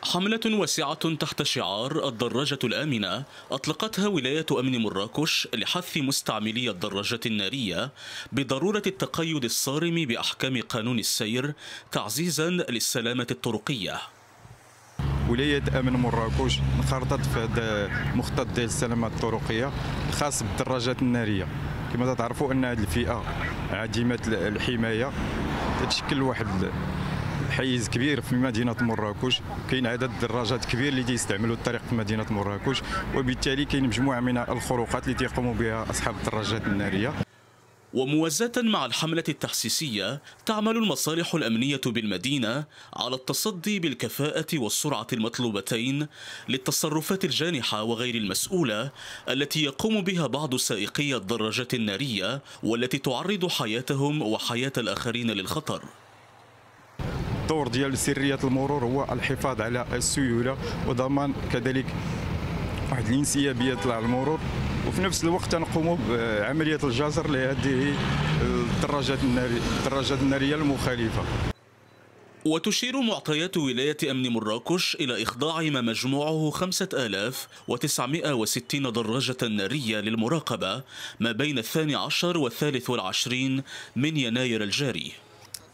حملة واسعة تحت شعار الدراجة الآمنة أطلقتها ولاية أمن مراكش لحث مستعملي الدراجات النارية بضرورة التقيد الصارم بأحكام قانون السير تعزيزا للسلامة الطرقية. ولاية أمن مراكش انخرطت في هذا المخطط ديال السلامة الطرقية الخاص بالدراجات النارية. كما تعرفوا أن هذه الفئة عديمة الحماية تتشكل واحد حيز كبير في مدينة مراكش. كاين عدد دراجات كبير اللي تيستعملوا الطريق في مدينة مراكش، وبالتالي كاين مجموعة من الخروقات اللي تيقوموا بها أصحاب الدراجات النارية. وموازاة مع الحملة التحسيسية تعمل المصالح الأمنية بالمدينة على التصدي بالكفاءة والسرعة المطلوبتين للتصرفات الجانحة وغير المسؤولة التي يقوم بها بعض سائقي الدراجات النارية والتي تعرض حياتهم وحياة الآخرين للخطر. الدور ديال سرية المرور هو الحفاظ على السيولة وضمان كذلك واحد الانسيابية على المرور، وفي نفس الوقت نقوموا بعملية الجزر لهذه الدراجات النارية المخالفة. وتشير معطيات ولاية أمن مراكش إلى إخضاع ما مجموعه 5960 دراجة نارية للمراقبة ما بين 12 و23 من يناير الجاري.